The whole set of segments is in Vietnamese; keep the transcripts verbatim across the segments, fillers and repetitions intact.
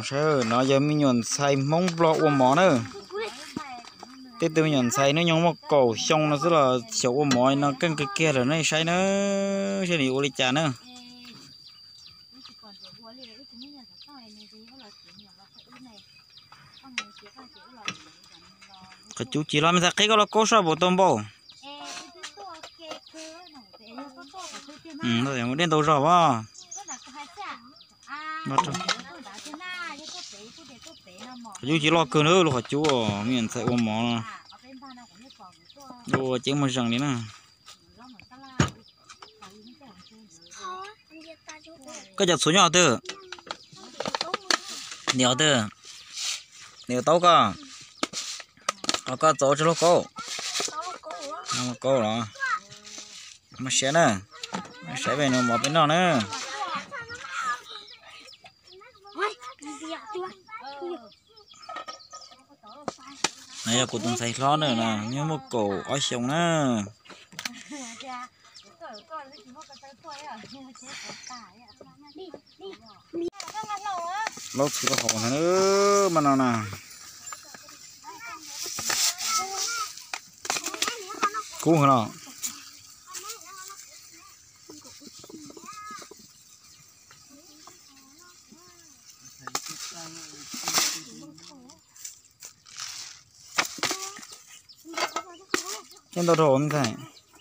sơ nó giờ mình nhọn xay mông lọ ôm mỏ nữa tiếp từ nhọn xay nó nhông một cổ xong nó rất là xấu ôm mỏ nó cân cái kia rồi nó xay nó sẽ đi ô đi chả nữa cái chú chỉ làm ra cái đó là cố sao bộ tôm bò ừ nó để một đen tàu rau à bắt rồi chú chỉ lo cơ nữa luôn hả chú à miền sẽ ôm mỏ đồ chỉ một rằng đấy nè cái giật số nhỏ từ nhiều từ nhiều tàu cả có có tổ cho nó cô nó cô rồi mà sẽ nè sẽ về nó một bên đó nữa này là cổ tung xay lót nữa nè như một cổ ói sống nè lót chỉ có hồn nữa mà nào nè cú hả nó trên tàu đồ không phải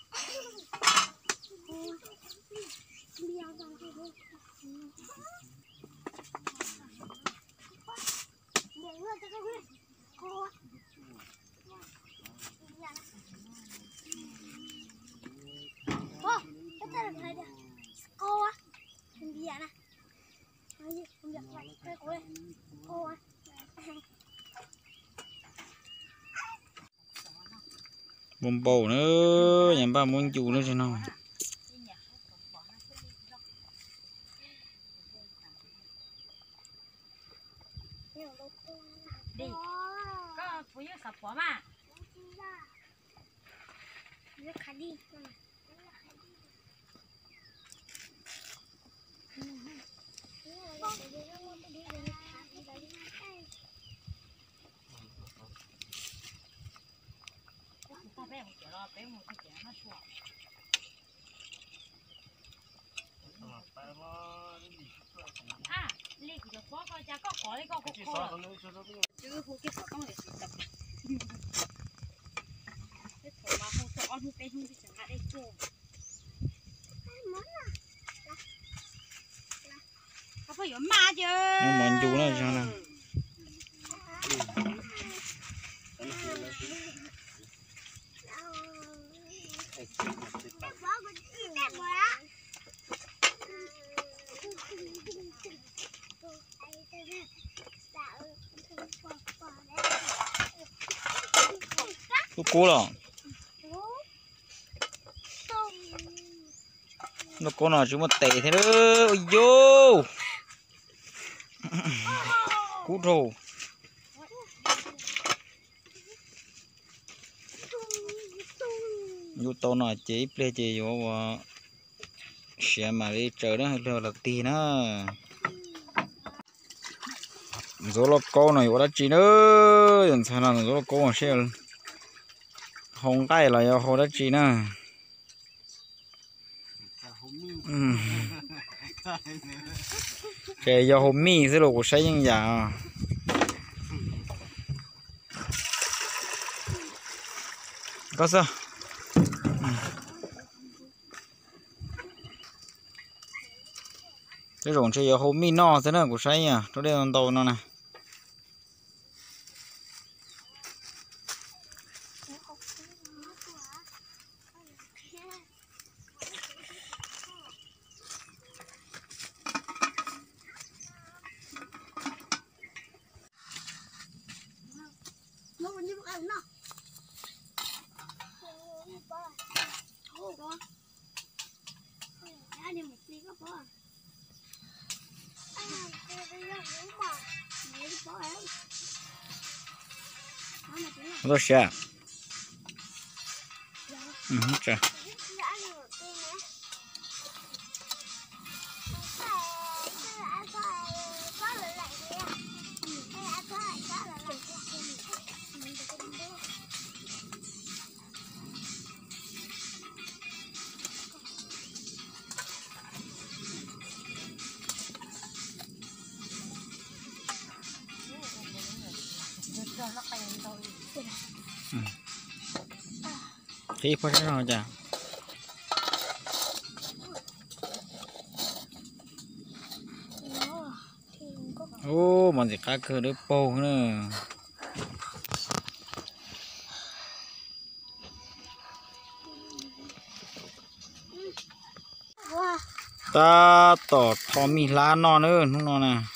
bông bầu nữa nhà ba muốn chủ nữa chứ nào đi có phụ nữ sập bỏ mà à lấy cái bao cái giá có khó lấy có khó chứ không cái khó không để tập cái thổ mà không sợ ăn không bé không thì chẳng hạn đây chưa có phải có ma chứ nhưng mà chú nó sao nào tôi cố rồi nó có nào chúng mà tệ thế nữa ôi vô cút rồi vô to nào chỉ plei chỉ vô và xe mà đi chờ đó hay là tiền á rồi là câu này có chỉ nữa dần sau này rồi câu mà xe hồng tay là do hồ đất chỉ nữa cái do hôm mi sẽ lộ say như vậy có sao cái rồng sẽ do hôm mi no thế nào của say nha nó đây là tàu nó nè nó sẽ ừ trời phí quá thế nào chả ô mà gì cá cơ đứa bầu nữa ta tỏ thò mì lá non nữa không non nè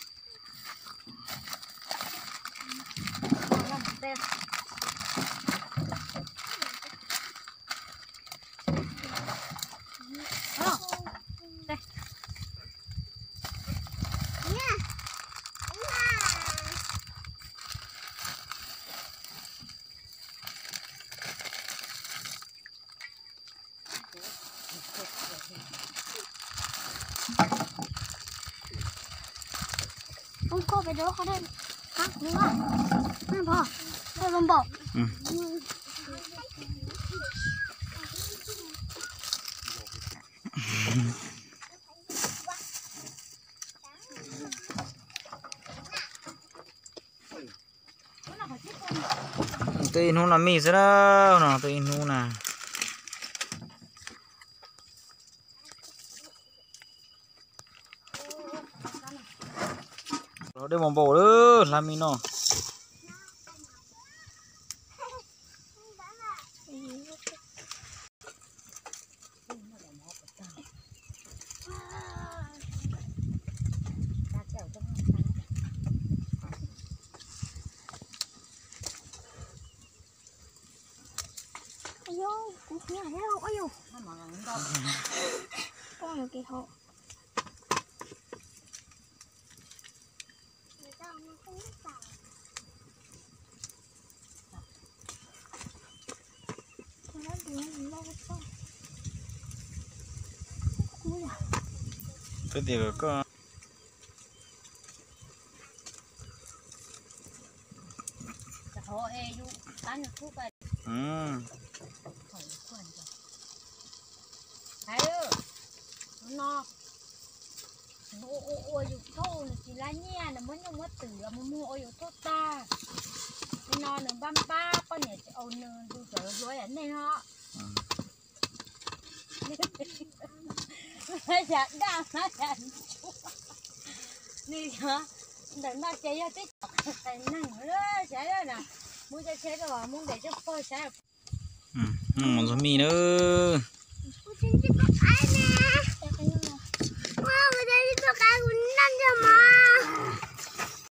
không có phải đó có đây hả đúng không không bỏ thôi không bỏ tụi nó làm mì rồi đó nó tụi nó nè rồi đây bông bầu đó làm mì nó ayo cũng nghe thấy ayo con là kỳ hộ cái gì có hộ e du bán được thuốc vậy ừ thấy ư nó ô ô ô dù thô là chỉ là nha là mới nhung mất tử là mua mua ô dù thô ta nó nè băm ba con nhà ô nè tôi sợ rồi ảnh này họ nó giặt đang nó giặt đi hả đừng nó chơi cho tích thành năng nữa sẽ đó nè muốn cho xe rồi muốn để cho coi sẽ ừ một số mì nữa